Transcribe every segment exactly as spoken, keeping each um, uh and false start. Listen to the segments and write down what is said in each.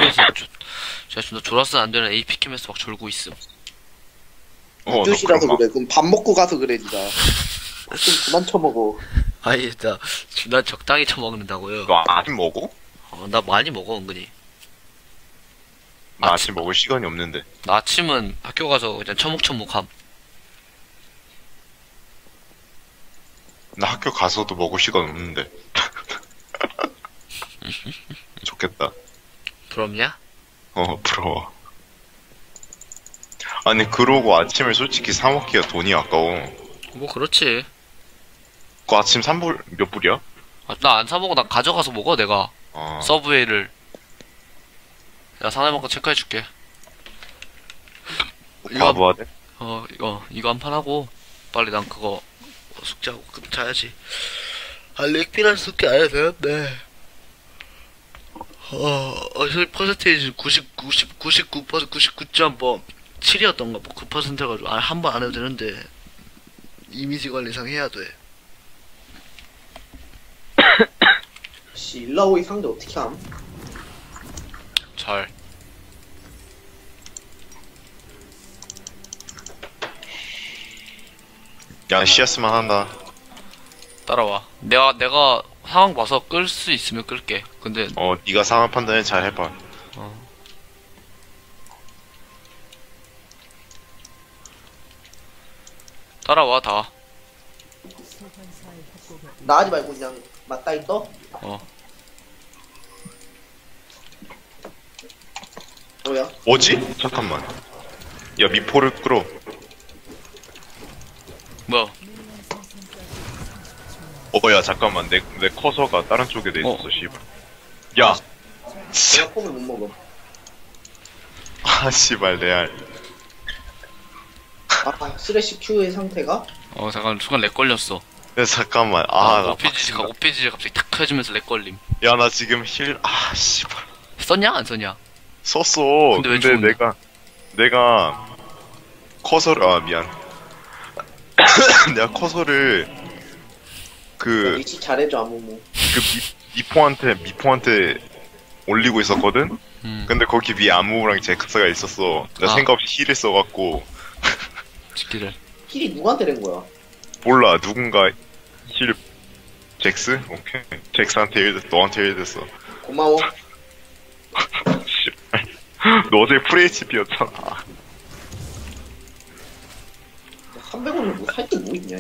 학교에서 조, 제가 존나 졸았으면 안 되는 에이피 캠에서 막 졸고 있음. 어, 너 교시라서 그럼 그래. 그럼 밥 먹고 가서 그래, 니가. 좀 그만 처먹어. 아니, 나, 나 적당히 처먹는다고요. 너 아침 먹어? 어, 나 많이 먹어, 은근히. 나 아침 먹을 시간이 없는데. 나 아침은 학교 가서 그냥 처묵처묵함. 나 학교 가서도 먹을 시간 없는데. 좋겠다. 부럽냐? 어, 부러워. 아니, 그러고 아침을 솔직히 사먹기가 돈이 아까워. 뭐, 그렇지. 그 아침 삼 불, 몇 불이야? 아, 나 안 사먹어. 나 가져가서 먹어, 내가. 아, 서브웨이를. 내가 사내만큼 체크해줄게. 이거, 바보야 돼? 어, 이거, 이거 한 판 하고, 빨리 난 그거, 숙제하고 그 자야지. 아, 렉비란 숙제 안 해도 되는데. 어, 어, 퍼센테이지 구십, 구십, 구십구 퍼센트, 구십구 점 뭐, 칠이었던가, 뭐, 구 퍼센트 해가지고, 아, 한 번 안 해도 되는데, 이미지 관리상 해야 돼. 씨, 일라오이 상대 어떻게 함? 잘. 야, 씨에스만 한다. 따라와. 내가, 내가 상황 봐서 끌 수 있으면 끌게. 근데, 어, 네가 상황 판단을 잘 해봐. 어. 따라와, 다. 나가지 말고 그냥 맞다이 떠? 어. 뭐야? 뭐지? 잠깐만. 야, 미포를 끌어. 뭐야? 어, 야, 잠깐만. 내, 내 커서가 다른 쪽에 돼 있었어, 어. 씨발. 야! 내가 폼을 못 먹어. 아, 씨발, 레알. 아, 쓰레쉬 Q의 상태가? 어, 잠깐, 순간 렉 걸렸어. 야, 잠깐만. 아, 아, 나 오피지가, 빡친다. 오피지가 갑자기 탁 켜지면서 렉 걸림. 야, 나 지금 힐, 아, 씨발. 썼냐? 안 썼냐? 썼어. 근데 왜 근데 죽었냐? 내가, 내가, 커서를, 아, 미안. 내가 커서를, 그, 위치 잘해줘, 아무무. 그 미, 미포한테, 미포한테 올리고 있었거든? 음, 근데 거기 위에 아무랑 잭스가 있었어. 나 아. 생각 없이 힐을 써갖고, 지키를. 킬이 누구한테 낸 거야? 몰라, 누군가 힐, 잭스? 오케이. 잭스한테 힐 됐어, 너한테 힐 됐어. 고마워. 씨발. 너 어제 프레이치피였잖아. 삼백 원은 뭐 살 게 뭐 있냐?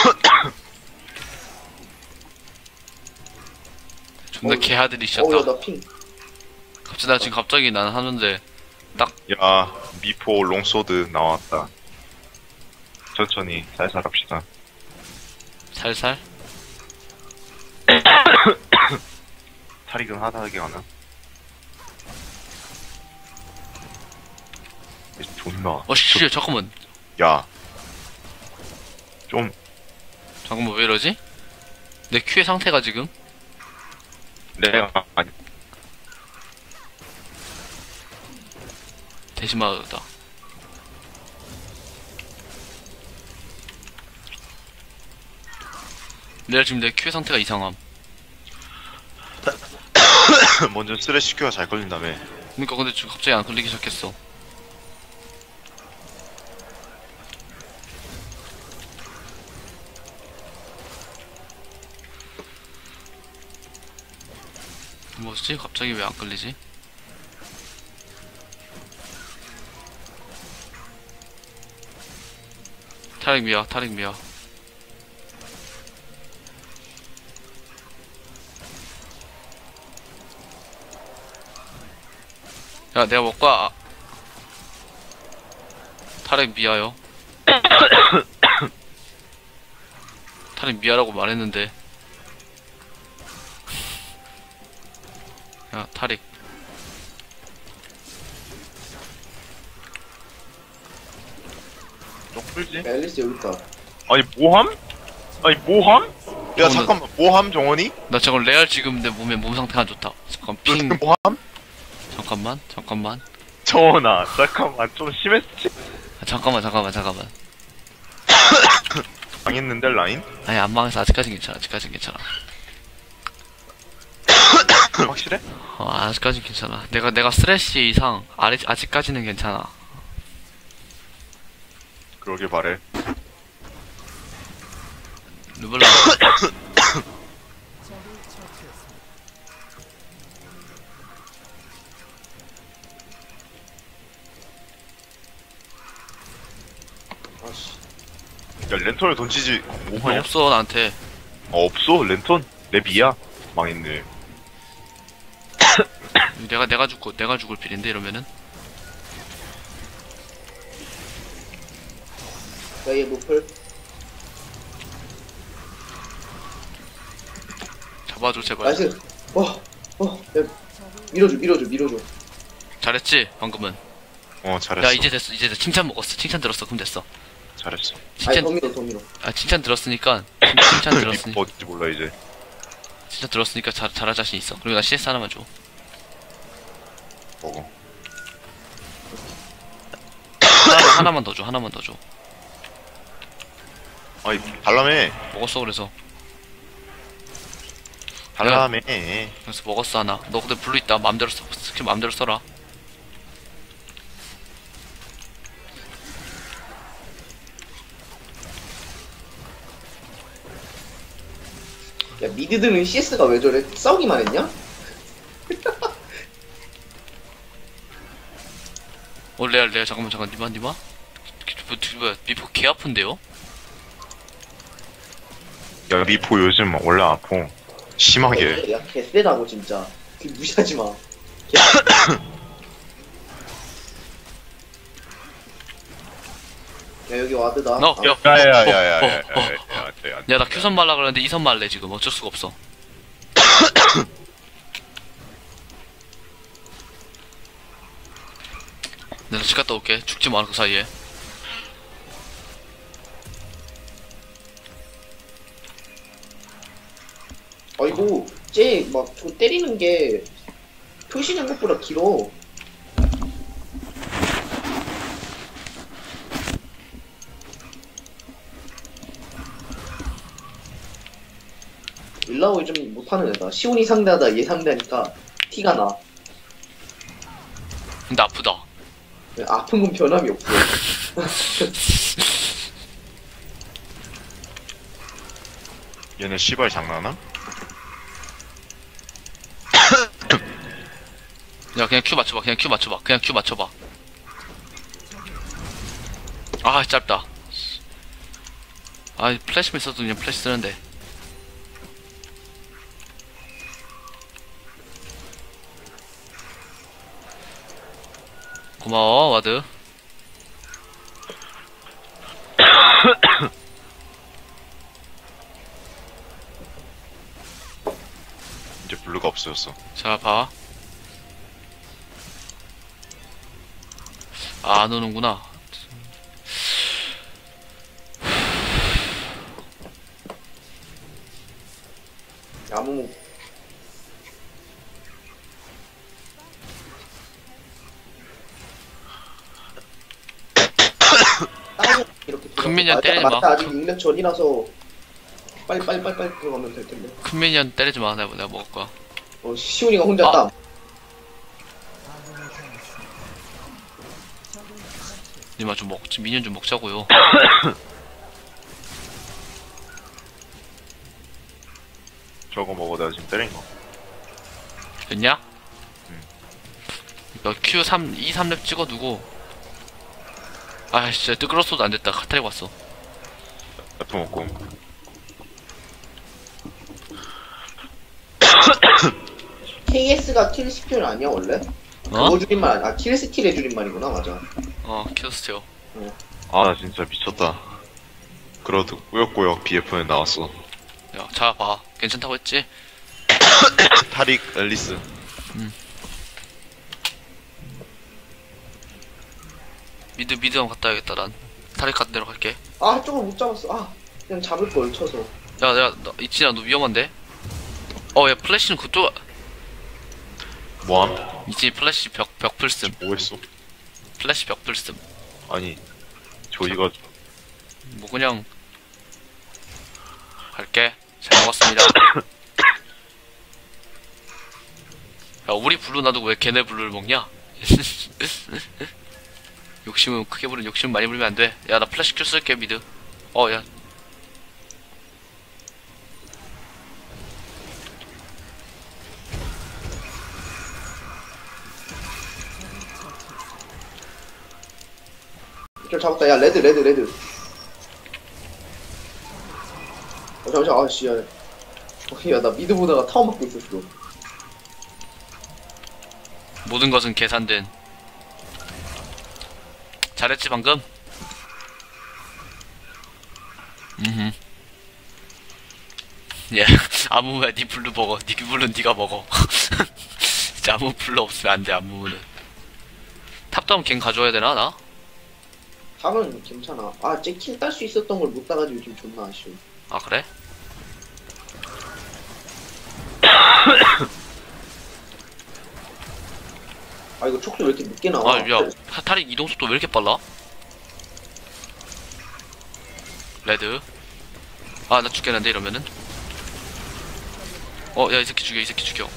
존나 어, 개하들이 어우, 시작다. 나 핑. 갑자기 나 지금 갑자기 난 하는데 야, 미포 롱소드 나왔다. 천천히, 살살 합시다. 살살. 탈익은 하다하게 가나? 존나. 어, 씨, 잠깐만. 야. 좀, 잠깐만, 왜 이러지? 내 큐의 상태가 지금? 내가, 아니, 대신 맞았다. 내가 지금 내 큐의 상태가 이상함. 먼저 스레시 큐가 잘 걸린다며. 그니까 근데 지금 갑자기 안 걸리기 시작했어. 뭐지? 갑자기 왜 안 걸리지? 타릭 미야, 타릭 미야. 야, 내가 먹과. 타릭 미야요. 타릭 미야라고 말했는데. 야, 타릭. 좀 풀지? 야, 앨리스 여기 있다. 아니, 모함? 아니, 모함? 야, 저거는- 잠깐만, 모함 정원이? 나 저건 레알 지금 내 몸에 몸 상태가 안 좋다. 잠깐 핑. 모함? 잠깐만, 잠깐만. 정원아, 잠깐만, 좀 심했지? 아, 잠깐만, 잠깐만, 잠깐만. 망했는데, 라인? 아니, 안 망해서 아직까진 괜찮아, 아직까진 괜찮아. 확실해? 어, 아직까진 괜찮아. 내가 내가 쓰레쉬 이상 아래, 아직까지는 괜찮아. 그러길 바래. 르블랑 아씨. 야, 랜턴을 던지지. 뭐하냐? 없어 나한테. 어, 없어? 랜턴? 내 비야? 망했네. 내가 내가 죽고 내가 죽을 필인데 이러면은. 야얘 노플. 잡아줘 제발. 나이스. 와. 어. 야, 밀어줘 밀어줘 밀어줘. 잘했지 방금은. 어, 잘했어. 야 이제 됐어 이제 됐어. 칭찬 먹었어. 칭찬 들었어. 그럼 됐어. 잘했어. 아니 칭찬 더 밀어 더 밀어. 아 칭찬 들었으니까 칭- 칭찬 들었으니 리퍼 어딘지 몰라, 이제. 칭찬 들었으니까 잘 잘할 자신 있어. 그리고 나 씨에스 하나만 줘. 먹어. 하나만 하나만 더 줘. 하나만 더 줘. 아이, 달라매. 먹었어 그래서. 달라매. 그래서 먹었어 하나. 너 근데 블루 있다. 맘대로 써. 스킬 맘대로 써라. 야 미드들은 씨에스가 왜 저래? 싸우기만 했냐? 어 레알 레알 잠깐만 잠깐 니마 니마. 뭐, 뭐야 미포 개 아픈데요? 야, 리포 요즘 원래 아파. 심하게. 야 개쎄다고 진짜. 그 무시하지 마. 야 여기 와드다. 너, 아, 야, 야야야야야야야. 어, 어, 어. 야 나 큐선 말라 그랬는데 이선 말래 지금 어쩔 수가 없어. 내가 집 갔다 올게. 죽지 마 그 사이에. 아이고 쟤막 저 때리는 게 표시 생각보다 길어. 일라오이 좀 못하는 애다. 시온이 상대하다 얘 상대하니까 티가 나. 근데 아프다. 아픈 건 변함이 없어. 얘네 씨발 장난하? 야 그냥 큐 맞춰봐. 그냥 큐 맞춰봐. 그냥 큐 맞춰봐. 아 짧다. 아 플래시만 있어도 그냥 플래시 쓰는데. 고마워 와드. 이제 블루가 없어졌어. 자 봐. 아, 안 오는구나. 아무 이렇게 큰 미니언 때리지 마. 맞다 아직 육 년 전이라서 빨리 빨리 빨리 빨리 들어가면 될 텐데. 큰 미니언 때리지 마. 내가, 내가 먹을 거야. 어 시온이가 혼자 아. 땀. 니마 좀 먹지. 미니언 좀 먹자고요. 저거 먹어, 내가 지금 때린 거. 됐냐? 너 큐 삼, 이, 삼 렙 찍어두고. 아, 진짜 뜨거웠어도 안 됐다. 카타리 왔어. F 먹고. 케이에스가 킬 스킬 아니야 원래? 어? 그거 줄임말 아 킬 스킬의 줄임말이구나 맞아. 어, 큐스테오. 아, 나 진짜 미쳤다. 그러도 꾸역꾸역 비에프에 나왔어. 야, 자, 봐. 괜찮다고 했지? 타릭 앨리스. 미드, 미드 한번 갔다 와야겠다, 난. 타릭 같은 데로 갈게. 아 저걸 못 잡았어. 아 그냥 잡을 걸 쳐서. 야, 야, 너, 이치야, 너 위험한데? 어, 야, 플래시는 그쪽, 뭐함? 이치 플래시 벽, 벽 풀씀. 뭐했어? 플래시 벽 풀씀. 아니, 저희가 뭐, 그냥. 갈게. 잘 먹었습니다. 야, 우리 블루 놔두고 왜 걔네 블루를 먹냐? 욕심은 크게 부른 욕심 많이 부리면 안 돼. 야, 나 플래시 큐 쓸게 미드. 어, 야. 좀 잡았다. 야, 레드, 레드, 레드. 어, 잠시만, 아씨, 야. 어, 야, 나 미드 보다가 타워 맞고 있었어. 모든 것은 계산된. 잘했지 방금? 음흠. 예. 아무무야 니 블루 먹어. 니 블루는 니가 먹어. 진짜 아무 블루 없으면 안 돼. 아무무는. 탑다운 갱 가져와야 되나 나? 탑은 괜찮아. 아, 잭킬 딸 수 있었던 걸 못 따가지고 좀 존나 아쉬워. 아 그래? 아, 이거 촉수 왜 이렇게 늦게 나와? 아, 야, 타타리 이동 속도 왜 이렇게 빨라? 레드. 아, 나 죽겠는데 이러면은. 어, 야, 이 새끼 죽여, 이 새끼 죽여.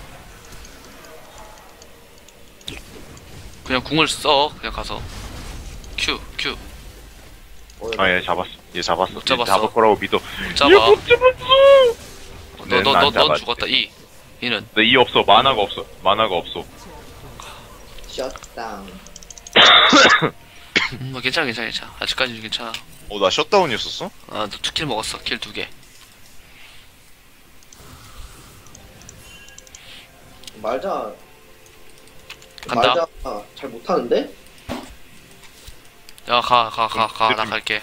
그냥 궁을 써, 그냥 가서. 큐, 큐. 어, 아, 얘 잡았어. 얘 잡았어. 못 잡았어. 얘 잡을 거라고 믿어. 못 잡아. 얘못 잡았어! 너, 네, 너, 안 너, 넌 잡았지. 죽었다. 이. 이는. 나 이 없어. 만화가 없어. 만화가 없어. 셧다운. 음, 뭐 괜찮아, 괜찮아, 괜찮아. 아직까지 괜찮아. 어, 나 셧다운이었었어? 아, 너 두 킬 먹었어. 킬 두 개. 말자. 간다. 말자 잘 못하는데? 야, 가, 가, 가, 가. 나 좀- 갈게.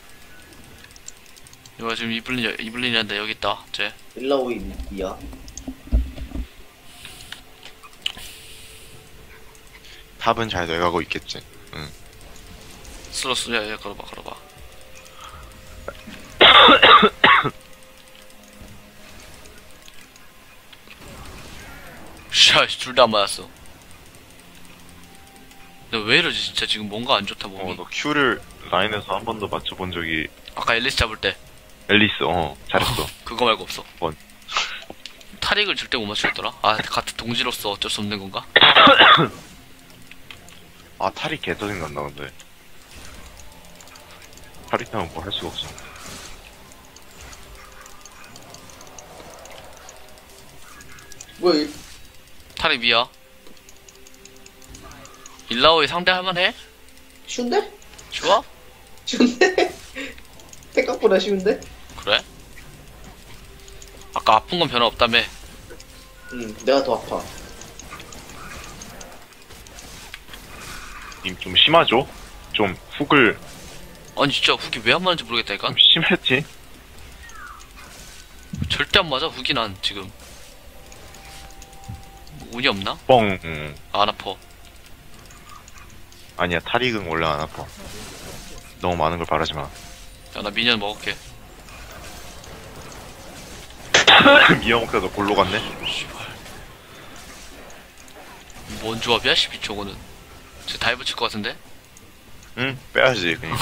이거 지금 이블린, 이블린이란데 여기 있다. 쟤. 일라오이 미야. 탑은 잘 돼가고 있겠지. 응. 슬로스, 야, 야, 걸어봐, 걸어봐. 샤, 둘 다 안 맞았어. 너 왜 이러지? 진짜 지금 뭔가 안 좋다, 몸이. 어, 너 Q를 라인에서 한 번도 맞춰본 적이 아까 앨리스 잡을 때. 앨리스, 어, 잘했어. 그거 말고 없어. 뭔? 타릭을 절대 못 맞추겠더라? 아, 같은 동지로서 어쩔 수 없는 건가? 아, 탈이 개 짜증난다, 근데. 탈이 타면 뭐 할 수가 없어. 뭐야, 이 타릭 미야. 일라오이 상대할 만해? 쉬운데? 좋아? 쉬운데? 생각보다 쉬운데? 그래? 아까 아픈 건 변화 없다며. 응, 내가 더 아파. 님 좀 심하죠? 좀 훅을 아니 진짜 훅이 왜 안 맞는지 모르겠다니까? 좀 심했지? 절대 안 맞아 훅이 난 지금. 뭐 운이 없나? 뻥. 음. 아, 안 아파. 아니야, 탈익은 원래 안 아파. 너무 많은 걸 바라지 마. 야, 나 미니언 먹을게. 미역국에서 골로 갔네? 씨발. 뭔 조합이야? 십이 초고는. 쟤 다이브 칠 것 같은데? 응, 빼야지, 그니까.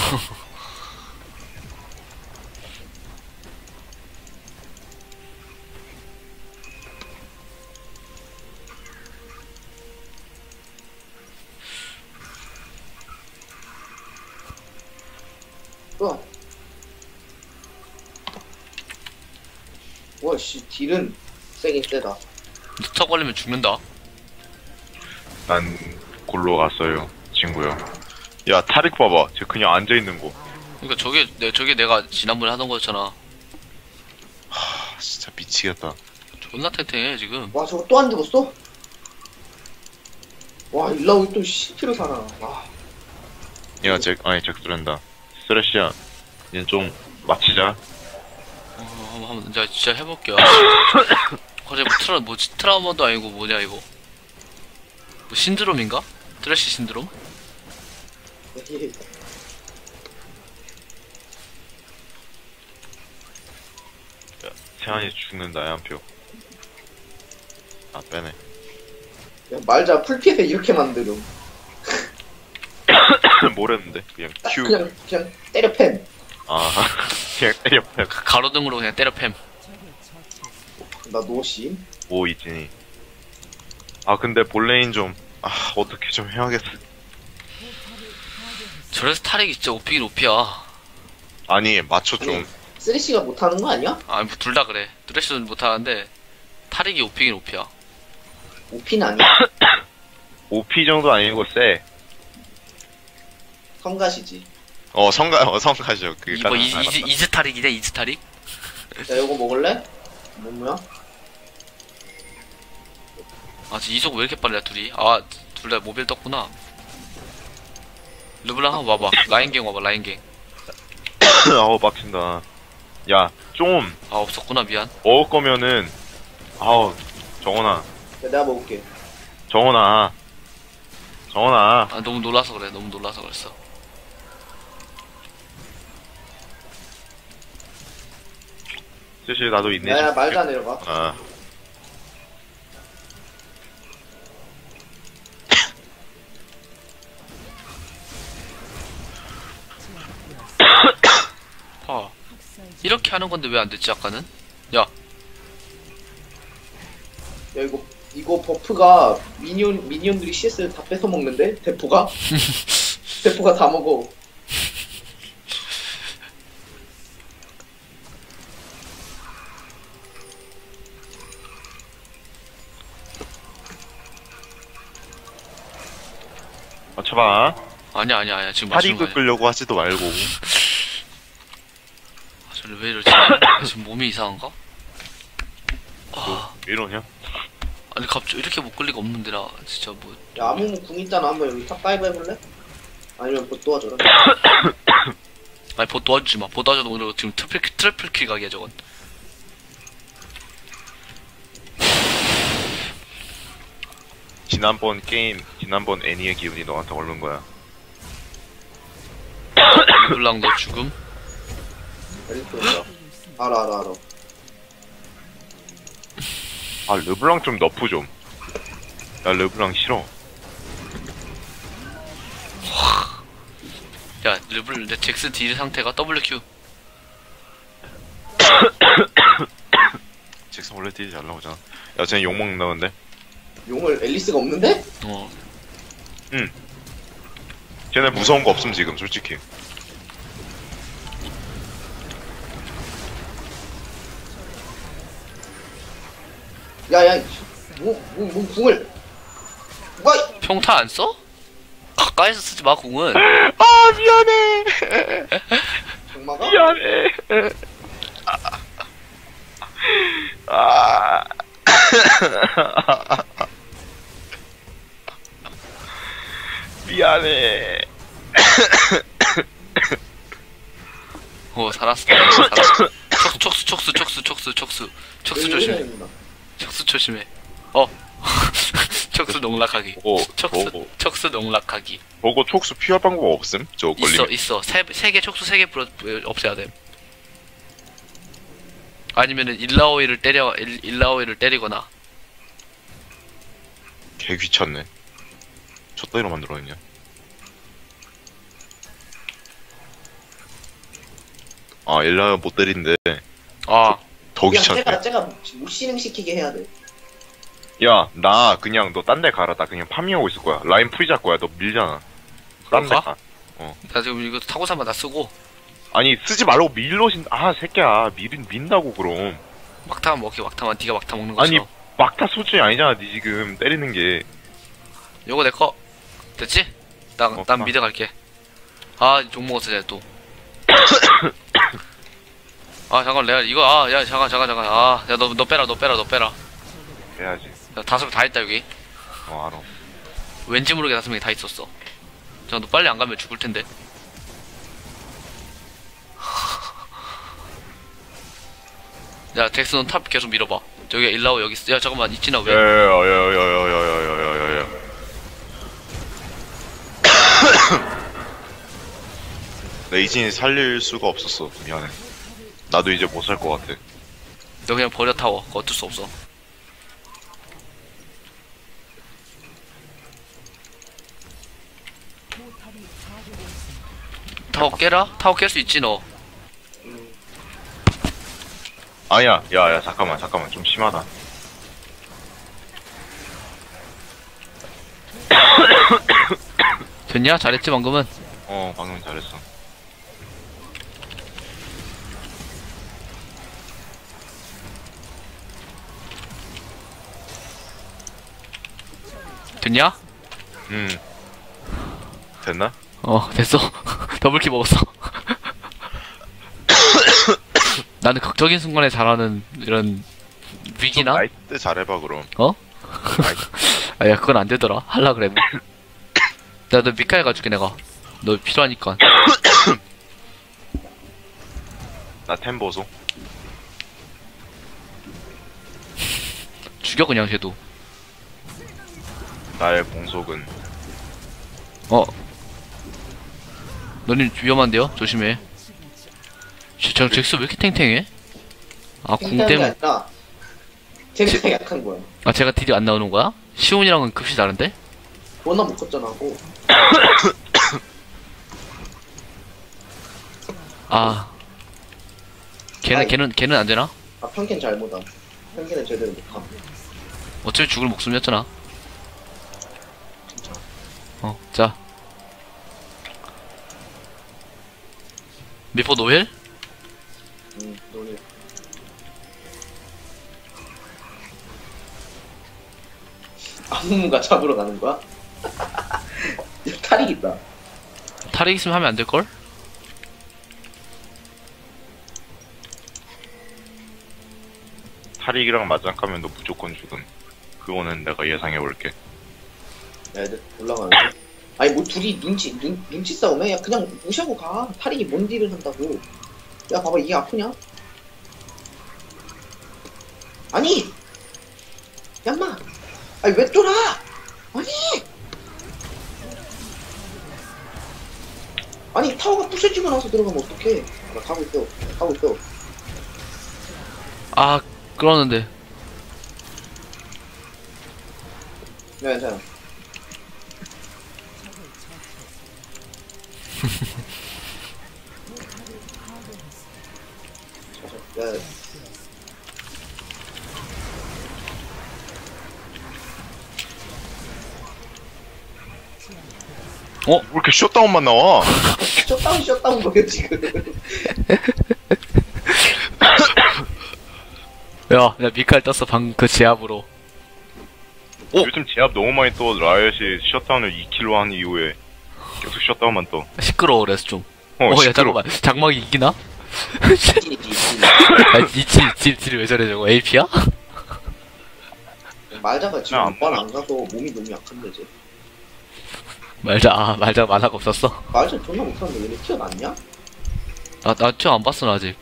우와. 와, 씨, 딜은 세긴 세다. 스타 걸리면 죽는다. 난 골로 갔어요, 친구야. 야, 탈익 봐봐. 쟤 그냥 앉아있는 거. 그러니까 저게 내 저게 내가 지난번에 하던 거였잖아. 하, 진짜 미치겠다. 존나 탱탱해 지금. 와, 저거 또 안 죽었어? 와, 일라오이 또 시티로 살아. 와, 얘가 잭, 아니, 잭스랜다. 쓰레쉬야. 얘 좀 맞히자. 어, 한번 한번 진짜 진짜 해볼게요. 어제 뭐 트라 뭐지 트라우마도 아니고 뭐냐 이거. 뭐 신드롬인가? 트래쉬 신드롬? 태안이 죽는다, 한 표. 아, 빼네. 야, 말자 풀피해 이렇게 만들음. 뭐랬는데? 그냥 딱 Q. 그냥 그냥 때려 팬. 아, 그냥 때려 패. 가- 가로등으로 그냥 때려 팸. 나 노심. 오, 이진이. 아 근데 볼레인 좀 아 어떻게 좀 해야겠어. 저래서 타릭이 진짜 오피긴 오피야. 아니 마초 좀. 쓰리씨가 못하는 거 아니야? 아니 뭐 둘 다 그래. 드레스는 못하는데 타릭이 오피긴 오피야. 오피는 아니야. 오피 정도 아니고 쎄. 성가시지. 어 성가 어 성가죠. 그 이거 이, 이즈, 이즈 타릭이냐 이즈 타릭? 야, 이거 먹을래? 뭐, 뭐야? 아 진짜 이속 왜 이렇게 빨라 둘이? 아 둘 다 모빌 떴구나. 르블랑 한번 와봐. 라인갱 와봐 라인갱. 아우 빡친다. 야 좀 아 없었구나 미안. 먹을 거면은 아우 정원아 야, 내가 먹을게. 정원아 정원아. 아 너무 놀라서 그래. 너무 놀라서 그랬어. 슬슬 나도 인내 야, 야, 좀 말도 안 내려가. 아 아 이렇게 하는 건데 왜 안 됐지 아까는? 야 야, 이거, 이거 버프가 미니언, 미니언들이 씨에스를 다 뺏어 먹는데? 대포가? 대포가 다 먹어. 맞춰봐. 아니야 아니야 아니야 지금 맞추는 거 파리그 아니야. 끌려고 하지도 말고. 아, 저를 왜 이러지? 아, 지금 몸이 이상한가? 아 왜 이러냐? 아니 갑자기 이렇게 못 끌 리가 없는데 나 진짜 뭐. 야, 아무무 궁 있잖아. 한번 여기 탑 다이브 해볼래? 아니면 뭐 도와줘라. 아니 보 도와주지 마. 보 도와줘도 오늘 지금 트리플 트리플 킬 각이야 저건. 지난번 게임, 지난번 애니의 기운이 너한테 오른 거야. 르블랑 너 죽음? 엘리트 온다. 알아, 알아, 알아. 아, 르블랑 좀 너프 좀. 야, 르블랑 싫어. 야 르블 내 잭스 딜 상태가 더블유큐. 잭슨 원래 딜이 잘 나오잖아. 야, 쟤는 욕먹는다는데? 용을 앨리스가 없는데? 어 쟤네 무서운 거 없음, 지금, 솔직히. 야, 야, 뭐, 뭐, 뭐, 궁을. 와! 평타 안 써? 가까이서 쓰지 마 궁은. 아, 미안해! 정마가? 미안해! 아. 미안해. 어 살았어. 살았어. 촉수 촉수 촉수 촉수 촉수 촉수 조심해. 조심해. 촉수 조심해. 어 촉수 농락하기. 오, 촉수 오. 촉수 농락하기. 저거 촉수 피할 방법 없음? 저거 있어 걸리면. 있어 세세개 촉수 세 개 불어 없애야 돼. 아니면은 일라오이를 때려 일, 일라오이를 때리거나. 개 귀찮네. 저 따위로 만들어냈냐? 아, 일라 못 때린데. 아 더 그냥 귀찮네. 쟤가, 쟤가 무실행시키게 해야 돼. 야, 나 그냥 너 딴 데 가라. 나 그냥 파밍하고 있을 거야. 라인 풀이 잡 거야. 너 밀잖아. 딴 데 그럴까? 가. 나 지금 이거 타고사만 다 쓰고 아니, 쓰지 말라고 밀러신, 아, 새끼야. 밀, 민다고, 그럼. 막타만 먹게 막타만 네가 막타 먹는 아니, 거죠. 막타 수준이 아니잖아. 니 지금 때리는 게. 요거 내 거 됐지? 난, 어, 난 아. 미드 갈게. 아, 욕 먹었어, 쟤 또. 아, 잠깐, 내가 이거, 아, 야, 잠깐, 잠깐, 잠깐. 아, 야, 너, 너 빼라, 너 빼라, 너 빼라. 해야지. 야, 다섯 명 다 있다, 여기. 어, 알아. 왠지 모르게 다섯 명이 다 있었어. 잠깐, 너 빨리 안 가면 죽을 텐데. 야, 덱스 넌 탑 계속 밀어봐. 저기 일라오 여기 있어. 야, 잠깐만, 있지나 왜? 야야야야야야야야야야야. 나 이진이 살릴 수가 없었어. 미안해. 나도 이제 못 살 것 같아. 너 그냥 버려 타워. 그거 어쩔 수 없어. 타워 깨라? 타워 깰 수 있지, 너. 아니야, 야야 잠깐만 잠깐만 좀 심하다. 됐냐? 잘했지 방금은? 어, 방금 잘했어. 됐냐? 음. 됐나? 어 됐어. 더블킬 먹었어. 나는 극적인 순간에 잘하는 이런 위기나? 나이트 잘해봐, 그럼. 어? 나이트. 아야 그건 안 되더라. 할라 그래. 내가 너 미카엘 가줄게 내가. 너 필요하니까. 나 템 보소. 죽여 그냥 쟤도. 나의 공속은. 어. 너님 위험한데요? 조심해. 저 잭스 왜 이렇게 탱탱해? 아 공 탱탱한 게 때문에. 아니라 탱탱이 약한 거야. 아 제가 딜이 안 나오는 거야? 시온이랑은 급시 다른데? 워낙 못 컸잖아 하고. 아. 걔는 아이. 걔는 걔는 안 되나? 아 평캔 잘 못함. 평캔은 제대로 못함. 어차피 죽을 목숨이었잖아. 어, 자. 미포 노힐? 음, 너는 아무무가 잡으러 가는 거야? 탈이 있다. 탈이 있으면 하면 안 될걸? 타릭이랑 맞짱 까면 너 무조건 죽음. 그거는 내가 예상해볼게. 야, 애들 올라가는데? 아니 뭐 둘이 눈치 눈, 눈치 싸움해? 야 그냥 무시하고 가. 탈이 뭔 딜을 한다고. 야 봐봐 이게 아프냐? 아니! 얌마! 아니 왜 쫄아! 아니! 아니 타워가 부셔지고 나서 들어가면 어떡해. 나 가고 있어. 가고 있어. 아, 그러는데. 야 괜찮아. 야, 왜 이렇게 셧다운만 나와? 셧다운 셧다운 거야 지금. 야, 나 미칼 떴어, 방금 그 제압으로. 오! 요즘 제압 너무 많이 떠. 라이엇이 셧다운을 이 킬로 한 이후에 계속 셧다운만 떠. 시끄러워, 그래서 좀. 어, 어, 야, 시끄러워. 잠깐만. 장막이 이기나? 찌릿, 찌릿. 아, 이 딜, 딜, 딜이 왜 저래, 저거? 에이피야? 말자가 지금 야, 안 오빠는 안 가서 몸이 너무 약한데 이제. 말자, 아, 말자 만화가 없었어. 말자 존나 못하는데 얘네 튀어났냐? 나, 나 저 안 봤어, 나 아직.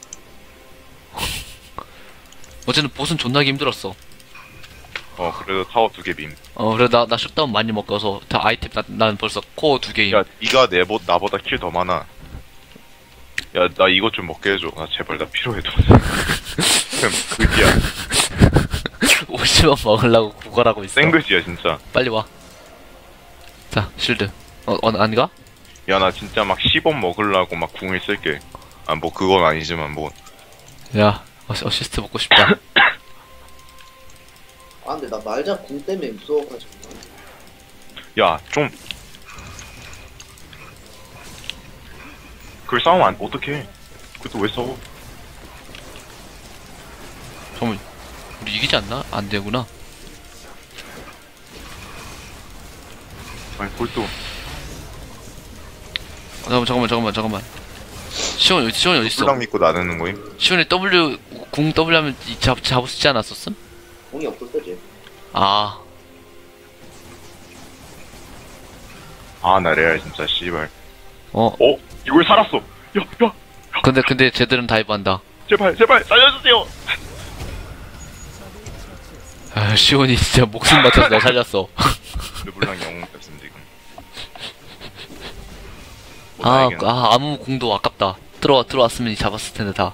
어쨌든 보스는 존나게 힘들었어. 어, 그래도 타워 두 개 빔. 어, 그래, 나, 나 셧다운 많이 먹어서 다 아이템, 나, 난 벌써 코어 두 개임. 야, 니가 내보, 나보다 킬 더 많아. 야, 나 이것 좀 먹게 해줘. 나 제발, 나 필요해도. 그냥 그지야. 오십원 먹으려고 구걸하고 있어. 생그지야, 진짜. 빨리 와. 자, 실드. 어, 어, 안 가? 야, 나 진짜 막 십 원 먹으려고 막 궁을 쓸게. 아, 뭐, 그건 아니지만, 뭐. 야, 어시, 어시스트 먹고 싶다. 아 근데 나 말자 궁 때문에 무서워가지고. 야, 좀. 그걸 싸우면 안, 어떡해. 그것도 왜 싸워? 잠깐만, 우리 이기지 않나? 안 되구나. 아니, 그걸 또. 어, 잠깐만, 잠깐만, 잠깐만, 잠깐만. 시원, 어디, 시원이 어딨어? 꿀랑 믿고 나누는 거임? 시원이 W, 궁 W 하면 이 잡, 잡을 수 있지 않았었음? 궁이 없었어 쟤. 아, 아, 나 레알 진짜, 씨발. 어. 어? 이걸 살았어! 야, 야! 근데, 근데 쟤들은 다이브한다. 제발, 제발, 살려주세요! 아, 시원이 진짜 목숨 바쳐서 날 살렸어. 르블랑 영웅 뺐음, 지금. 뭐, 아, 나에겐 아, 아무 궁도 아깝다. 들어와, 들어왔으면 잡았을 텐데, 다.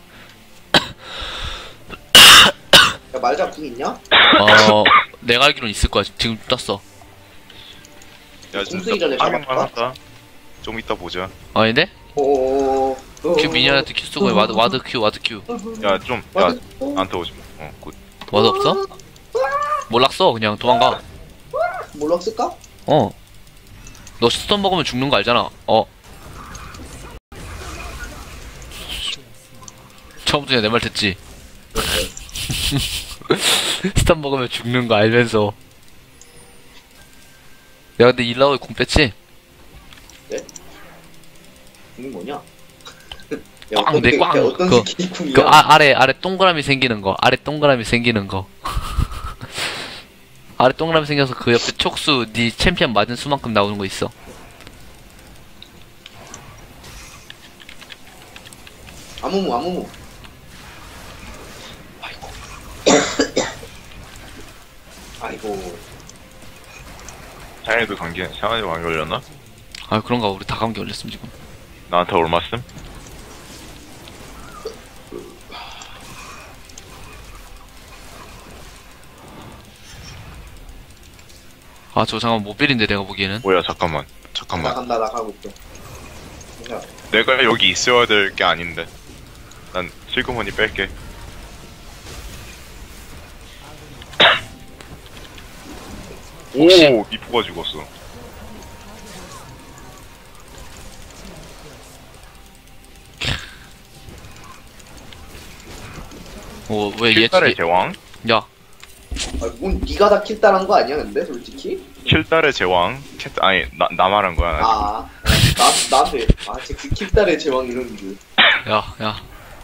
야 말자 궁 있냐? 어, 내가 알기로는 있을 거야. 지금 떴어. 야, 공수기 전에 진짜 파밍만 잡았다? 하자. 좀 이따 보자. 아닌데? 오오오. 큐 미니언한테 큐 쓰고, 와드, 와드 큐, 와드 큐. 야, 좀, 야, 와드. 나한테 오지 마. 어, 굿. 와드 없어? 몰락 써, 그냥 도망가. 몰락 쓸까? 어. 너 스턴 먹으면 죽는 거 알잖아. 어. 처음부터 내 말 듣지? 스턴 먹으면 죽는 거 알면서. 야, 근데 일라오에 궁 뺐지? 궁이 뭐냐? 야, 꽝, 어떤 내 게- 꽝. 야, 어떤 그- 새끼 궁이야? 그 아, 아래, 아래 동그라미 생기는 거. 아래 동그라미 생기는 거. 아래 동그라미 생겨서 그 옆에 촉수, 니 챔피언 맞은 수만큼 나오는 거 있어. 아무무 아무무. 아이고. 아이고. 샤이도 감기, 샤이도 감기 걸렸나? 아, 그런가. 우리 다 감기 걸렸음, 지금. 나한테 얼마 씀? 아, 저 잠깐 못 비린데, 내가 보기에는. 뭐야, 잠깐만. 나 잠깐만. 간다 나 가고 있어. 야, 내가 여기 있어야 될 게 아닌데. 난 실그머니 뺄게. 혹시- 오, 미포가 죽었어. 어, 왜 얘, 킬달의 얘, 제왕? 야, 아, 뭔 니가 다 킬따란 거 아니야 근데 솔직히? 킬달의 제왕? 캣, 아니, 나, 나 말한 거야. 아, 나 나한테 아, 제 킬따의 제왕 이런 줄. 야, 야.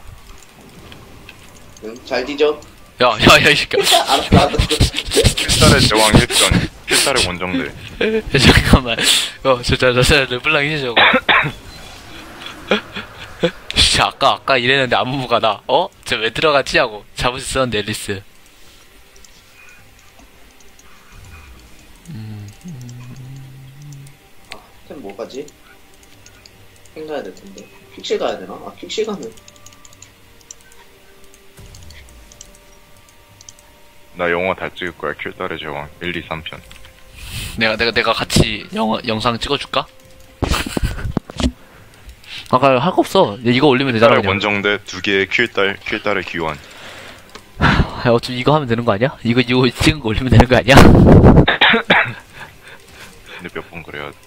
응, 잘 뒤져. 야, 야, 야, 이 새끼야. 알았어, 알았어. 킬달의 제왕 일전. 킬달의 원정대. 야, 잠깐만. 어, 저, 저, 저, 저, 르블랑이지, 저거. 씨, 아까, 아까 이랬는데 안무가 나, 어? 저 왜 들어갔지? 하고 잡을 수 있었는데, 앨리스. 아, 템 뭐 가지? 행 가야 될 텐데. 퀵실 가야 되나? 아, 퀵실 가면. 나 영화 다 찍을 거야. 킬달의 제왕. 일, 이, 삼 편. 내가, 내가, 내가 같이 영화, 영상 찍어줄까? 아까 할 거 없어. 이거 올리면 되잖아. 킬달의 그냥. 원정대 두 개의 킬달, 킬달의 귀환. 야, 어차피 이거 하면 되는 거 아니야? 이거, 이거 찍은 거 올리면 되는 거 아니야? 근데 몇 번 그래야 돼.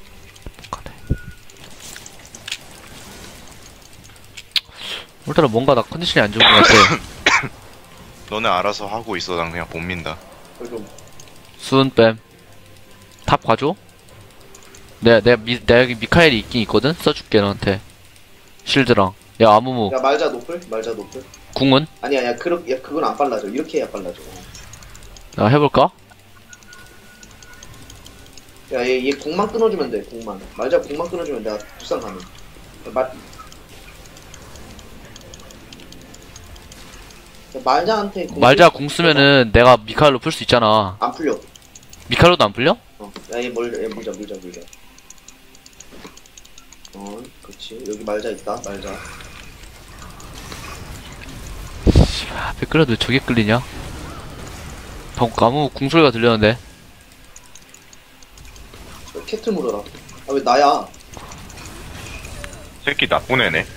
오늘따라 뭔가 나 컨디션이 안 좋은 것 같아. 너네 알아서 하고 있어. 난 그냥 못 민다. 좀 수은 뺨. 탑 가줘? 내가, 내가, 미, 내가 여기 미카엘이 있긴 있거든? 써줄게, 너한테. 실드랑. 야, 아무무. 야, 말자 노플? 말자 노플? 궁은? 아니야, 야, 그러, 야, 그건 안 빨라져. 이렇게 해야 빨라져. 야, 해볼까? 야, 얘, 얘 궁만 끊어주면 돼, 궁만. 말자 궁만 끊어주면 내가 부산 가면. 야, 말, 야, 말자한테 궁 말자 쓸- 궁 쓰면은 내가 미카엘로 풀 수 있잖아. 안 풀려. 미카엘로도 안 풀려? 어, 야, 얘 멀, 얘 물자, 물자, 물자. 어, 그렇지. 여기 말자 있다, 말자. 아, 왜 끌어도 왜 저게 끌리냐? 방금 아무 궁소리가 들렸는데. 야, 캐틀 물어라. 아, 왜 나야? 새끼 나쁜 애네.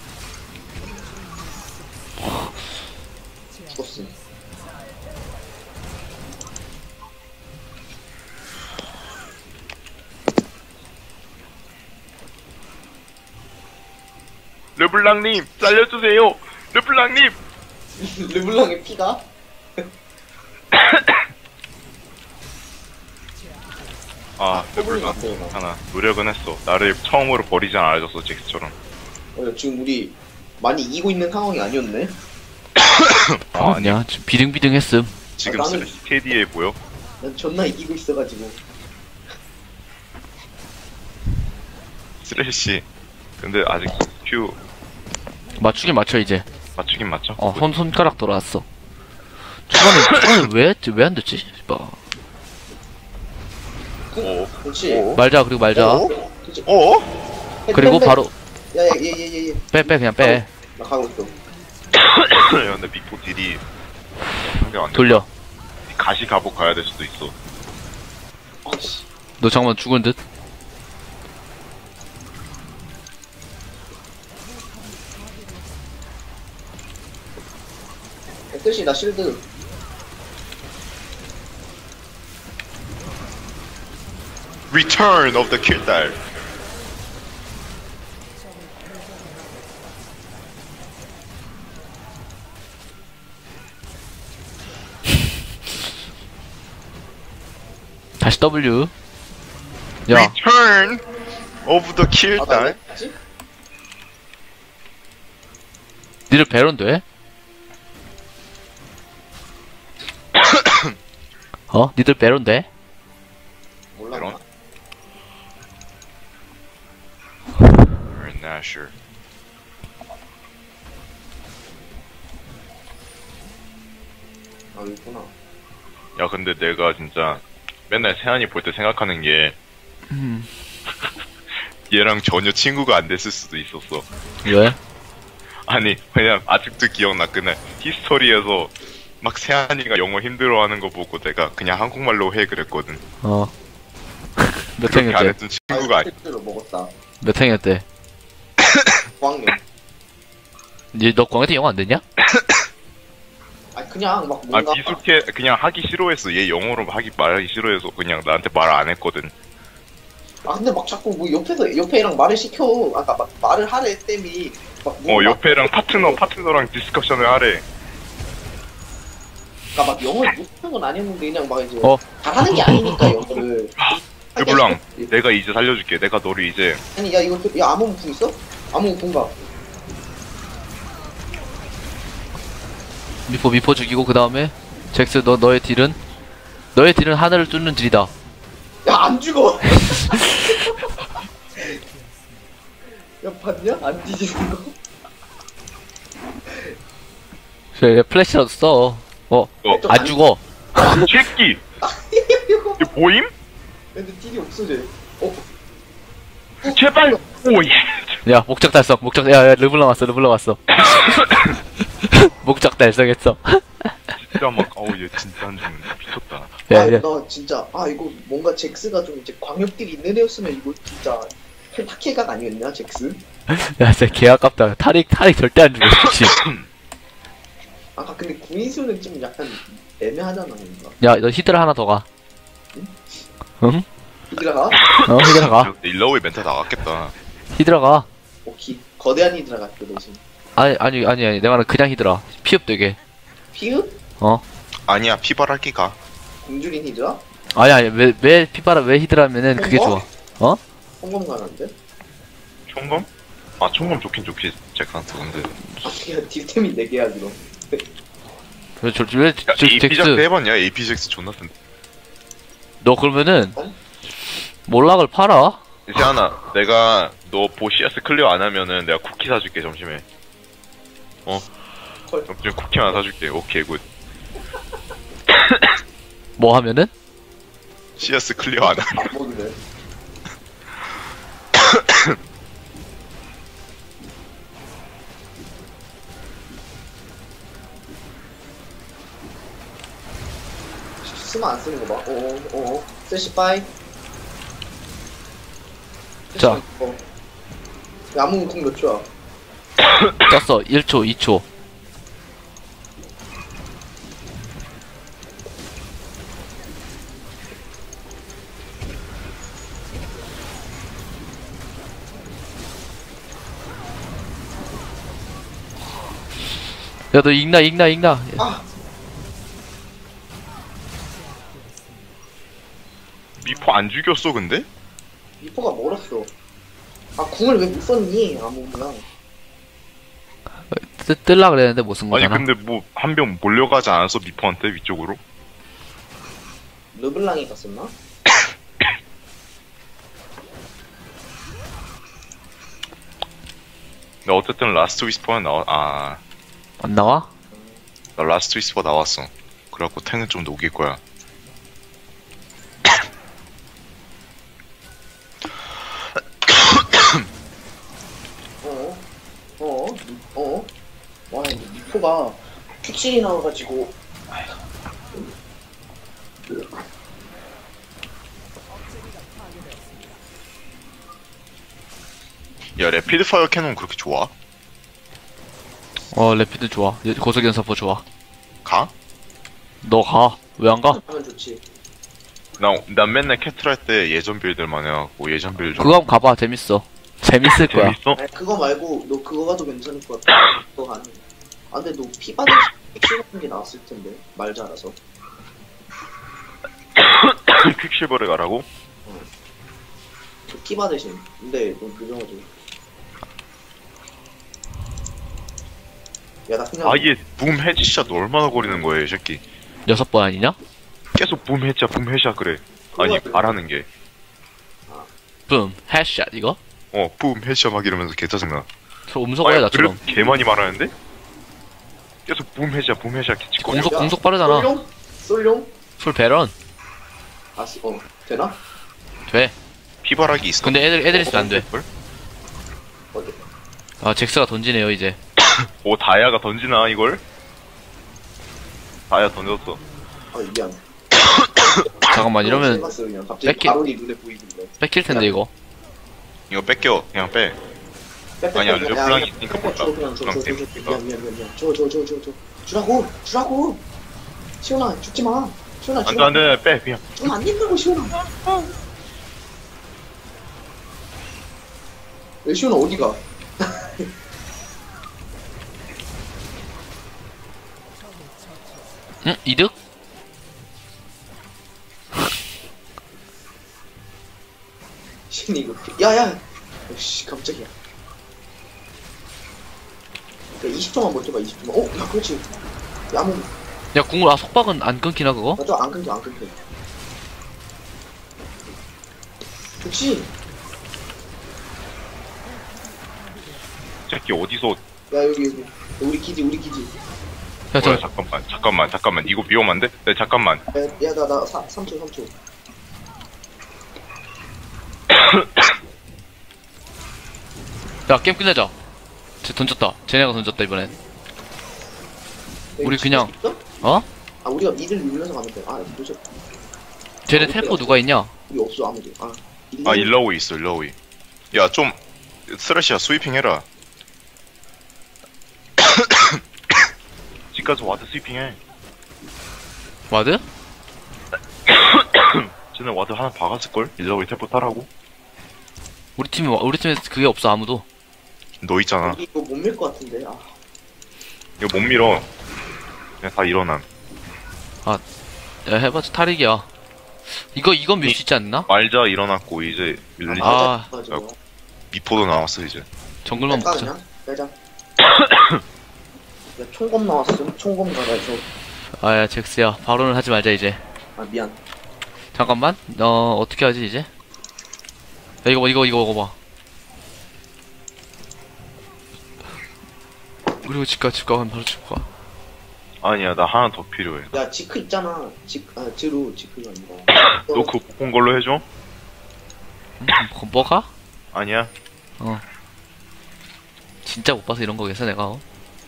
죽었어. 르블랑님, 살려주세요! 르블랑님! 르블랑의 피가? 아, 르블랑. 하나, 노력은 했어. 나를 처음으로 버리지 않아줬어, 잭스처럼. 어, 지금 우리 많이 이기고 있는 상황이 아니었네? 아, 아니, 아니야, 지금 비등비등했음. 지금 아, 나는- 슬래시 케이디에 보여? 난 존나 이기고 있어가지고. 슬래시. 근데 아직 큐 맞추긴 맞춰, 이제. 맞추긴 맞죠? 어, 손, 손가락 돌아왔어. 초반에, 초반에 왜, 했지? 왜 안 됐지? 뭐. 오. 그렇지. 오. 말자, 그리고 말자. 어? 그렇지. 오? 그리고 바로, 야, 야, 얘, 얘, 얘, 얘. 빼, 빼, 그냥 빼. 나 가고 있어. 야, 근데 미포 딜이 상대 안 돼. 돌려. 가시 가복 가야 될 수도 있어. 아씨. 너 잠깐만 죽은 듯? 뜻이 나 실드. Return of the 킬달. 다시 W. 야, Return of the 아, 나 킬달. 왜 했지? 니들 베론 돼? 어? 니들 베론 돼? 몰라. 이런? Not sure. 아, 있구나. 야 근데 내가 진짜 맨날 세안이 볼 때 생각하는 게 음. 얘랑 전혀 친구가 안 됐을 수도 있었어. 왜? 아니 그냥 아직도 기억나. 그날 히스토리에서 막 세안이가 영어 힘들어하는 거 보고 내가 그냥 한국말로 해 그랬거든. 어. 몇 그렇게 안 학년 때? 했던 친구가 아니. 실제로 먹었다. 몇 학년 때? 구학년. 니, 너 광해태 영어 안 됐냐? 아, 그냥 막 아 뭔가. 비슷해. 그냥 하기 싫어했어. 얘 영어로 하기 말하기 싫어해서 그냥 나한테 말 안 했거든. 아, 근데 막 자꾸 뭐 옆에서, 옆에 애랑 말을 시켜. 아까 막 말을 하래, 땜이. 막 어 뭐 옆에랑 파트너 파트너랑 디스커션을 하래. 그니까 막 영어를 못하는 건 아니었는데, 그냥 막 이제. 어. 잘하는 게 아니니까, 영어를. 르블랑 내가 이제 살려줄게. 내가 너를 이제 아니, 야, 이거, 야, 아무 궁 있어? 아무 궁가. 미포 미포 죽이고 그 다음에 잭스 너 너의 딜은 너의 딜은 하늘을 뚫는 딜이다. 야, 안 죽어! 야, 봤냐? 안 뒤지는 거? 그래 플래시라도 써. 어, 어, 안 죽어. 새끼. 이게 뭐임? 근데 딜이 없어져. 어? 제발. 오예. 야 목적 달성. 목적 야, 야 르블랑 왔어. 르블랑 왔어. 목적 달성했어. 진짜 막 어우 얘 진짜 안 죽는다. 미쳤다. 야, 아, 야. 나 진짜, 아, 이거 뭔가 잭스가 좀 이제 광역딜이 있는 애였으면 이거 진짜 펜타킬각 아니었냐, 잭스? 야, 진짜 개 아깝다. 탈익 탈익 절대 안 죽어. 그치? 아까 근데 구인수는 좀 약간 애매하잖아, 뭔가. 야, 너 히드라 하나 더 가. 응? 히드라가? 어, 히드라 가. 일러웨이 멘트 나갔겠다. 히드라 가. 오케이. 거대한 히드라가 그 대신. 아니, 아니, 아니, 아니. 내가 말은 그냥 히드라. 피업 되게. 피읍? 어? 아니야 피바랄기 가. 공주린 히드라? 아니, 아니. 왜, 왜 피바라, 왜 히드라면은 그게 좋아. 어? 성검가는데? 총검? 아 총검 좋긴 좋지. 잭한테 근데. 아, 그냥 딜템이 네 개야, 그럼. 왜, 저, 왜, 야, 저, 에이피 잭스 잭스. 해봤냐? 에이피 잭스 존나 센. 너 그러면은, 어? 몰락을 팔아? 세아나 내가 너 보시아스 클리어 안 하면은 내가 쿠키 사줄게 점심에. 어? 헐. 점심 쿠키 하나 사줄게. 오케이 굿. 뭐 하면은? 시아스 클리어 안 하면. 안 먹으래. 쓰면 안 쓰는 거 봐. 오오 오오. 세시 파이. 자. 어. 야무 궁몇 초야? 떴어. 일 초, 이 초. 야, 너 ig나, ig나, ig나. 아! 미포 안 죽였어 근데? 미포가 멀었어. 아, 궁을 왜 못 썼니? 아무나. 뜨, 뜰라 그랬는데 못 쓴 아니 거잖아. 근데 뭐 한 병 몰려가지 않았어 미포한테 위쪽으로? 르블랑이 갔었나? 근데 어쨌든 라스트 위스퍼는 나와. 아, 안 나와? 나 라스트 위스퍼 나왔어. 그래갖고 탱은 좀 녹일 거야. 어? 어? 어? 와, 근데 미포가 퀵실이 나와가지고. 야 레피드 파이어 캐논 그렇게 좋아? 어, 레피드 좋아. 고속연사포 좋아. 가? 너 가. 왜 안 가? 하면 좋지. 나, 난 맨날 캐틀 할 때 예전 빌드만 해갖고 예전 빌드 그거 한번 가봐. 재밌어. 재밌을 거야. 재밌어? 아니, 그거 말고 너 그거 가도 괜찮을 것 같아. 그거 가는. 아 근데 너 피 받을 수 있는 게 나왔을 텐데 말 잘라서. 퀵실버를 가라고? 피 받으신. 근데 넌 그정하지. 야나 그냥. 아얘 붐 해지샷 얼마나 거리는 거야 이 새끼. 여섯 번 아니냐? 계속 붐 해자 붐 해자 그래. 아니 말하는 게. 붐, 헤드샷 이거? 어, 붐 해자 막 이러면서 개 짜증나. 저 음소거야 나처럼. 개 많이 말하는데? 계속 붐 해자 붐 해자 기치거려. 공속 공속 빠르잖아. 쏠룡? 쏠룡? 풀 배런. 아, 씨, 어 되나? 돼. 피바락이 있어. 근데 애들 애들 있으면 안 돼. 어디? 아 잭스가 던지네요 이제. 오 다야가 던지나 이걸? 다야 던졌어. 아 미안. 잠깐만 이러면 생각했어, 그냥 갑자기 뺏기- 바로 네 눈에 보이길래. 뺏길 텐데 이거. 이거 뺏겨 그냥 빼. 아니야, 르블랑이 있으니까 줘, 볼까? 줘, 그냥 줘, 줘, 줘, 줘. 르블랑 미안, 미안, 미안, 미안. 줘, 줘, 줘, 줘, 줘. 주라고, 주라고. 시원아, 죽지 마. 시원아, 안돼 죽어. 안돼 빼 그냥. 죽으면 안 된다고, 시원아. 왜 시원아 어디가? 응? 이득? 시원이 이거. 야야. 씨, 깜짝이야. 야, 이십 초만 버텨봐, 이십 초만. 어, 야, 그렇지. 야, 뭐, 야 궁을 아 속박은 안 끊기나 그거? 맞아, 안 끊겨, 안 끊겨. 그렇지. 이 새끼 어디서? 야, 여기, 여기. 우리 기지, 우리 기지. 야 뭐야, 저 잠깐만 잠깐만 잠깐만 이거 위험한데? 네 잠깐만. 야, 야, 나, 나, 사, 삼 초, 삼 초. 야 게임 끝내자. 쟤 던졌다. 쟤네가 던졌다 이번엔. 우리 여기 그냥- 있어? 어? 아, 우리가 미들 밀면서 가면 돼. 아, 도저. 쟤네 텔포 누가 있냐? 우리 없어, 아무도. 아, 아 일라오이 있어 일라오이. 야 좀 스레시야 스위핑 해라. 집가서 와드 스위핑해. 와드? 쟤네 와드 하나 박았을걸? 일라오이 텔포 타라고? 우리 팀이 와- 우리 팀에 그게 없어 아무도. 너 있잖아. 우리 이거 못 밀 것 같은데. 아, 이거 못 밀어. 그냥 다 일어남. 야 해봤자 탈익이야. 이거 이건 밀 수 있지 않나? 말자 일어났고 이제 밀리 아. 맞아. 야, 미포도 나왔어 이제. 정글만 빼자, 먹자. 그냥. 빼자. 야, 총검 나왔어. 총검 가가지고. 아야 잭스야 바로는 하지 말자 이제. 아, 미안. 잠깐만. 어 어떻게 하지 이제? 야 이거 봐 이거 이거 먹어봐. 그리고 집가 집가 하면 바로 집가. 아니야 나 하나 더 필요해. 야, 지크 있잖아. 지크, 아, 지루, 지크가 아니라. 너 그거 복권 걸로 해줘? 음, 그거 뭐가? 아니야. 어. 진짜 못 봐서 이런 거겠어 내가. 어?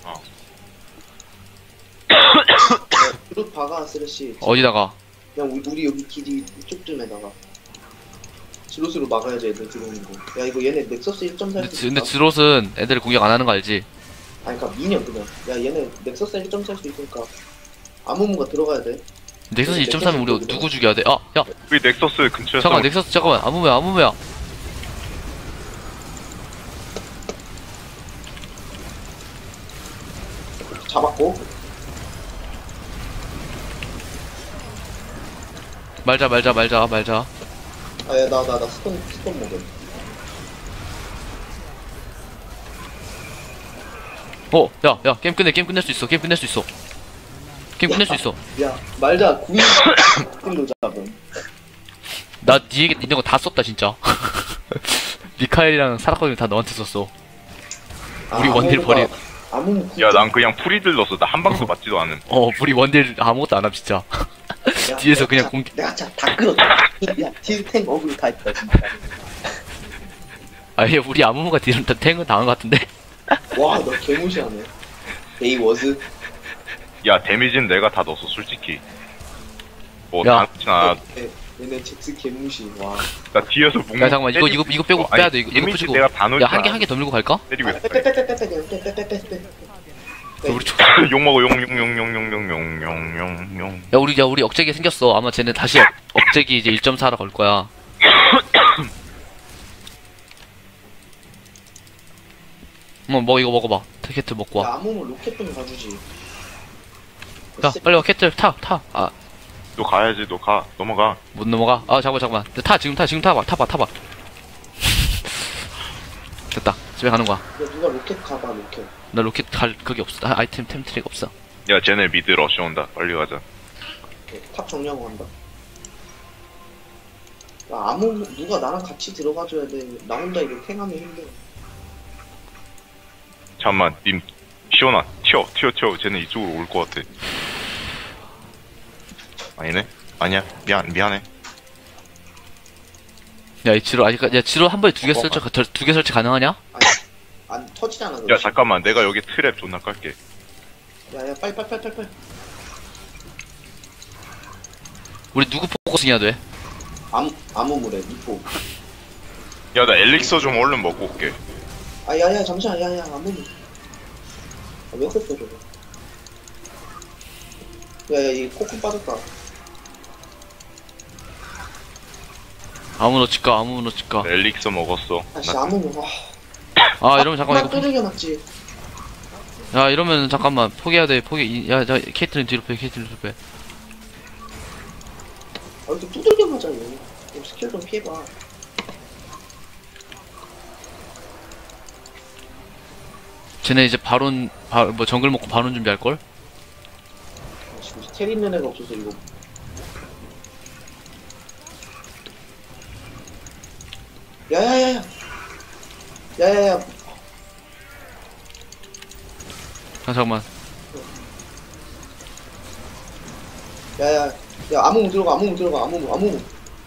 그룹 박아, 쓰레쉬. 어디다가? 그냥 우리, 우리 여기 기지 이쪽쯤에다가. 지로스로 막아야지 애들 들어오는 거. 야, 이거 얘네 넥서스 일 점 사 근데, 수 지- 근데 있다. 드롯은 애들이 공격 안 하는 거 알지? 아니, 그니까 미니언 그냥. 야, 얘네 넥서스 일 점 살 수 있으니까. 아무무가 들어가야 돼. 넥서스 일 점 삼면 우리 누구 죽여야 돼? 아, 야, 우리 넥서스 근처에서 잠깐 넥서스 잠깐만 아무무야 아무무야. 잡았고. 말자 말자 말자 말자. 아, 야, 나, 나, 나 스톤, 스톤 먹음. 어, 야, 야, 게임 끝내, 게임 끝낼 수 있어, 게임 끝낼 수 있어. 게임 끝낼 수 있어. 야, 말자, 구인 킬로 잡음. 나 니에게 있는 거 다 썼다 진짜. 미카엘이랑 사라코님 다 너한테 썼어. 우리 원딜 버리. 아무 야 난 그냥 프리들 넣었어. 나 한 방도 맞지도 않은. 어, 우리 원딜 아무것도 안 함 진짜. 야, 뒤에서 내가 그냥 자- 공격- 내가 진짜 다 끌었다. 야, 딜탱 어글 다 했다, 진짜. 아예 우리 아무무가 딜은 다 탱은 당한 것 같은데. 와, 너 개무시하네. 데이 워즈. 야 데미지는 내가 다 넣었어 솔직히. 뭐 야. 다 넣진 않아. 네, 얘네 잭스 개무시. 와. 나 뒤에서 뭉. 야 잠깐만 이거 이거 이거 빼고 빼야 돼 이거 이거 데미지 붙이고. 내가 다 넣을 야 한 개 한 개 더 밀고 갈까? 때리고 있어. 빼빼빼빼빼빼, 그냥 빼빼빼빼빼. 네. 우리 초... 욕먹어 용용용용용용용용용. 야 우리 야 우리 억제기 생겼어. 아마 쟤네 다시 억, 억제기 이제 일 점 사로 걸 거야. 뭐, 뭐 이거 먹어봐. 캐틀 먹고 야, 와. 아무모 로켓 좀 가주지. 야 빨리 와 캐틀 타 타. 아 너 가야지 너 가. 넘어가. 못 넘어가. 아 잠깐 잠깐만. 타 지금 타 지금 타봐 타봐 타봐. 됐다. 집에 가는 거야. 야, 누가 로켓 가봐, 로켓. 나 로켓 갈 그게 없어. 아, 아이템 템 트랙 없어. 야 쟤네 미드 러쉬 온다. 빨리 가자. 네, 탑 정리하고 간다. 야, 아무, 누가 나랑 같이 들어가줘야 돼. 나 혼자 이거 탱하면 힘들어. 잠만 님 시원아 튀어 튀어 튀어. 쟤네 이쪽으로 올 것 같아. 아니네. 아니야 미안 미안해. 야, 이 지로 아직 야 지로 한 번에 두 개 설치 두 개 설치 가능하냐? 아니, 안 터지잖아, 그거. 야 잠깐만 내가 여기 트랩 존나 깔게. 야, 야, 빨리, 빨리, 빨리, 빨리, 빨리. 우리 누구 포커싱해야 돼? 아무, 아무물에, 미포. 야 나 엘릭서 좀 얼른 먹고 올게. 아, 야, 야, 잠시만, 야, 야, 아무물. 아, 왜 없었어, 저거. 야, 야, 이 코코 빠졌다. 아무 넣칠까 아무 넣칠까. 엘릭서 먹었어. 아, 씨, 나 아무물, 와. 아 이러면 잠깐만 나 이거. 두들겨 맞지. 야 이러면 잠깐만 포기해야 돼 포기. 야, 야 케이틀린 뒤로 빼 케이틀린 뒤로 빼. 아, 이렇게 두들겨 맞아, 얘. 좀 스킬 좀 피해봐. 쟤네 이제 바론 바, 뭐 정글 먹고 바론 준비할 걸? 아, 지금 스텔 있는 애가 없어서 이거. 야야야야. 야야야. 아 잠깐만. 야야. 야, 아무무 들어가, 아무무 들어가, 아무무, 아무무.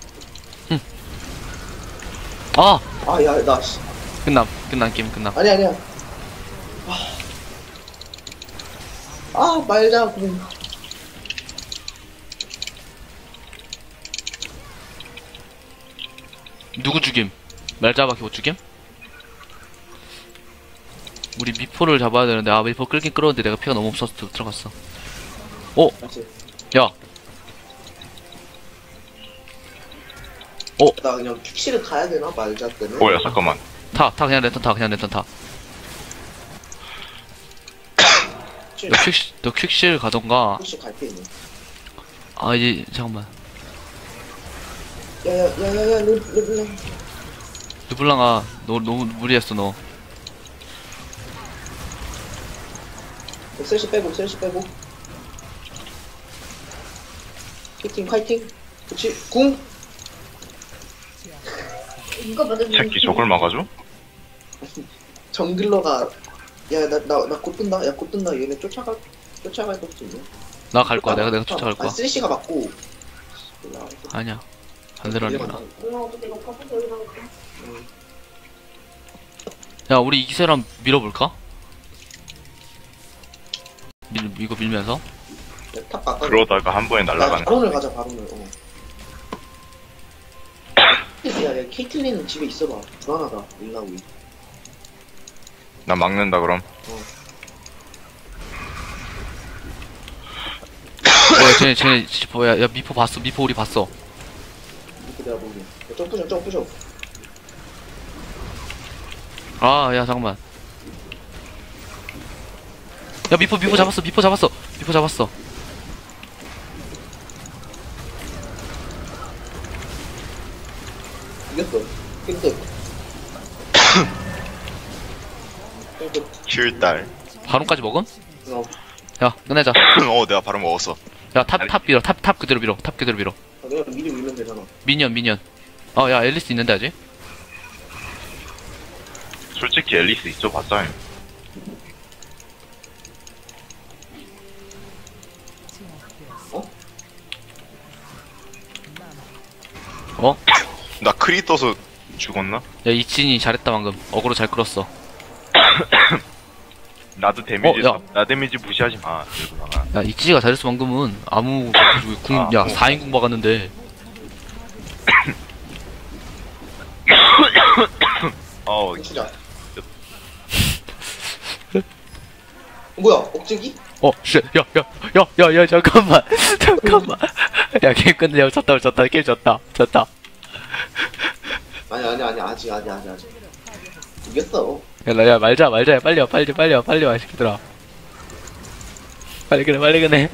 아 아, 야, 나, 씨. 끝남 끝난 게임 끝남. 아니, 아니야. 아, 아 말자고. 누구 죽임? 말자밖에 못 죽임? 우리 미포를 잡아야 되는데 아 미포 끌긴 끌었는데 내가 피가 너무 없어서 들- 들어갔어. 오! 맞지? 야! 어? 나 그냥 픽시를 가야 되나, 말자 때문에? 어야 잠깐만. 타! 타 그냥 랜턴 타 그냥 랜턴 타. 너 퀵시 너 퀵실 가던가. 픽시 갈게, 있네. 아 이제 잠깐만. 야야야야야, 르, 르, 르. 르블랑아 너 너무 무리했어 너. 셀시 빼고, 셀시 빼고. 파이팅, 파이팅. 그치, 궁. 이거 맞아. 이 새끼 저걸 막아줘? 정글러가, 야, 나, 나, 나 곧 뜬다. 야, 곧 뜬다. 얘네 쫓아갈, 쫓아갈 것도 있네. 나 갈 거야. 내가 내가 쫓아갈 거야. 아, 셀시가 맞고. 아니야. 반대로 하는 거야. 엄마 어떻게 너 커피 여기 나올까? 야 우리 이기세랑 밀어볼까? 밀 이거 밀면서. 야, 탑 바꿔. 그러다가 한 번에 날아가는. 바론을 가자, 바론을. 어. 야, 야, 케이틀린은 집에 있어봐. 불안하다. 일라우이. 나 막는다 그럼. 야 쟤네 쟤네 뭐야 야 미포 봤어 미포 우리 봤어. 이렇게 내가 보기. 야, 점프셔, 점프셔. 아 야 잠깐만. 야 미포 미포 잡았어 미포 잡았어 미포 잡았어. 이겼어. 깼어. 깼어. 킬딸. 바론까지 먹음? 어. 야 끝내자. 어 내가 바로 먹었어. 야 탑 탑 밀어 탑 탑 그대로 밀어 탑 그대로 밀어. 아, 내가 미리 밀면 되잖아. 미니언 미니언. 어 야 앨리스 있는데 아직? 솔직히 앨리스 있어 봤자. 어? 나 크리 떠서 죽었나? 야 이친이 잘했다 방금. 어그로 잘 끌었어. 나도 데미지 어, 야. 나 데미지 무시하지 마. 그러구나. 야 이치가 잘했어 방금은. 아무 궁, 아, 야 어. 사 인 궁 박았는데. 어 진짜. 뭐야 억제기? 어, 씨, 야, 야, 야, 야, 야, 잠깐만, 잠깐만. 야, 게임 끝내, 야, 졌다, 졌다, 게임 졌다, 졌다. 아니 아니 아니 아직 아직 아직 아직 이겼어. 야, 나, 야, 말자, 말자, 빨리 와, 빨리, 빨리 와, 빨리 와, 새끼들아. 빨리 그래, 빨리 그래.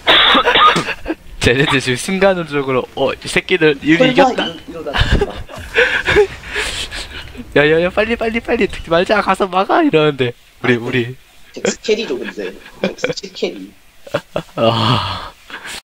쟤네들 지금 순간적으로, 어, 이 새끼들, 이리 설마 이겼다. 이- 이러다 진짜. 야, 야, 야, 빨리, 빨리, 빨리, 듣지 말자, 가서 막아, 이러는데. 우리, 우리. 잭스 캐리죠 근데 잭스 캐리. 아.